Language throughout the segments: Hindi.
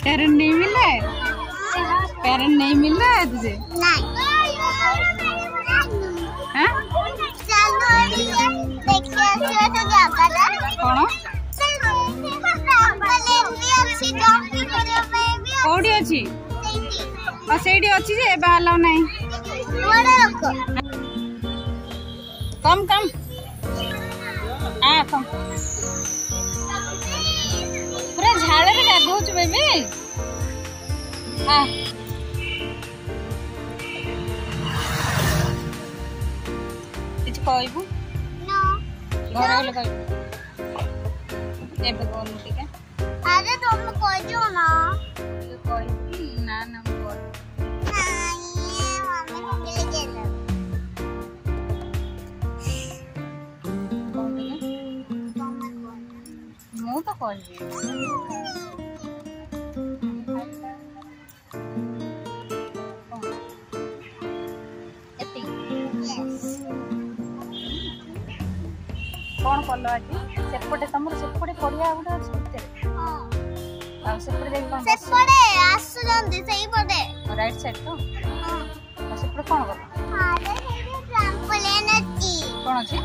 पेरेंट नहीं मिला है? पेरेंट नहीं मिल रहा है तुझे? नहीं। हाँ? कौन? कौड़ी अच्छी? और सेडी अच्छी जे बाहर नहीं। कम कम कम पूरा झाड़ रे गाधौच बेबी। किछ कहबू? घर गले कहबू एबे कोन ठीक है? अरे तुम कह जो ना। कहबी ना ना बोल मु तो कहबी कौन कल आज सेपटे तुम सेपटे पड़िया गोटे अच्छे सेपटे आसुचंदी सही पड़े राइट साइड तो सेपटे कौन कल? अरे ट्राम्पोलिन अछि कौन अछि?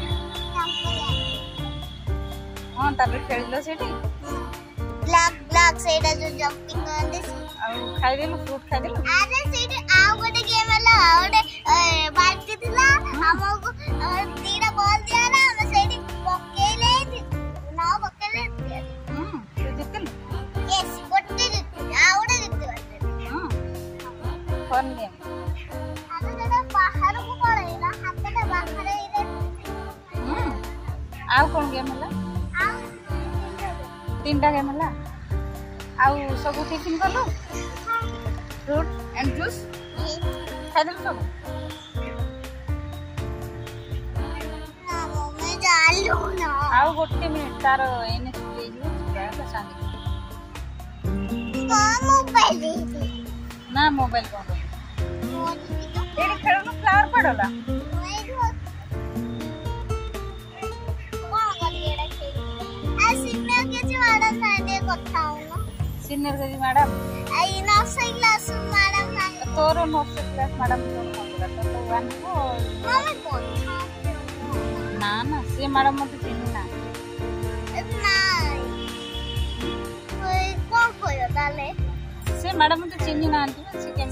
हां ताबे खेलिलो सेठी ब्लॉक ब्लॉक सेटा जो जंपिंग करन दिस आ खाइ देलु फ्रूट खाइ देलु। अरे सेठी आ गोटे गेम हला गोटे बाल्टी थिला हमको तीरा बॉल दिया ना हम सेठी पकेले ना पकेले तू जितल यस गोटे आ गोटे जितते फन गेम अरे दादा बाहर को पड़ेला हाथटा बाहर रे आ कौन गेम हला? तीनटा गेम हला आउ सब टिफिन कलु फ्रूट एंड जूस खाइ देलु सब ना मम्मी जालू ना आउ गोटे मिनिट तार एने छुटे जो जाका शांति मोबाइल ना मोबाइल कौन एडी खेलनु फ्लावर पड़ला सीनियर के मैडम आई नर्सरी क्लास मैडम ना तोर नर्सरी क्लास मैडम तो तो वन को मम्मी कौन ना ना से मैडम मत चिन्ह ना कोई कौन कोयो ताले से मैडम मत चिन्ह ना आंटी से के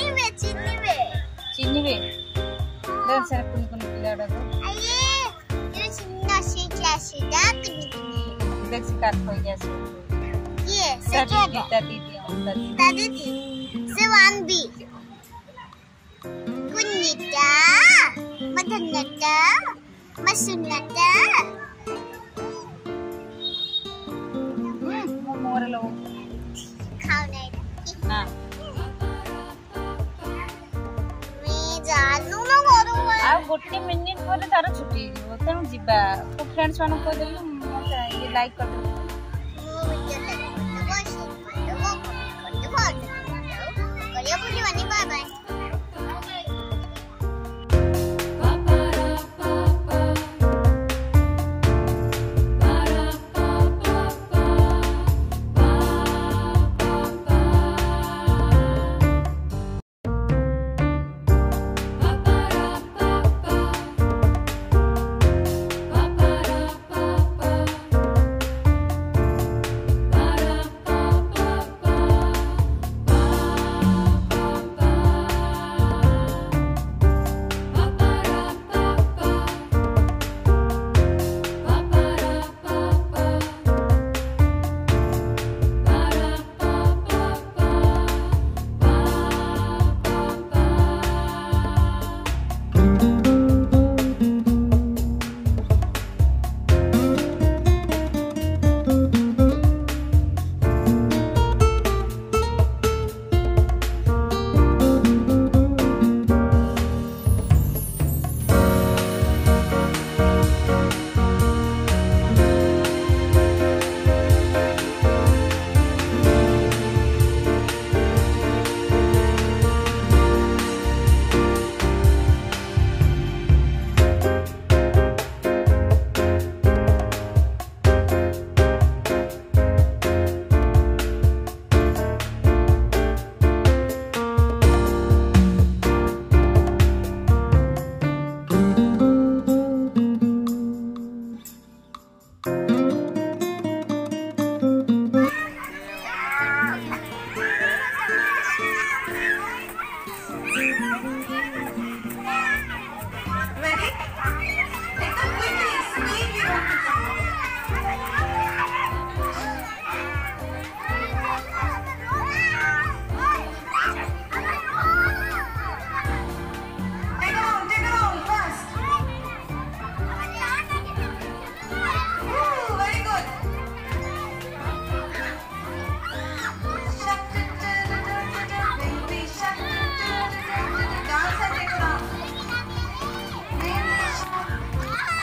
चिन्ह वे देख से कुन कुन पिलाडा तो आये ये चिन्ना से क्लास दा देख से काट हो गया से ये दादी से 1B कुन्निटा मदन्नटा मसुन्नटा मोर लो खाओ नहीं ना मैं जानू ना करू आ गोटे मिनिट बोले तार छुट्टी हो तेणु जीवा तो फ्रेंड्स मान को देलु ये लाइक कर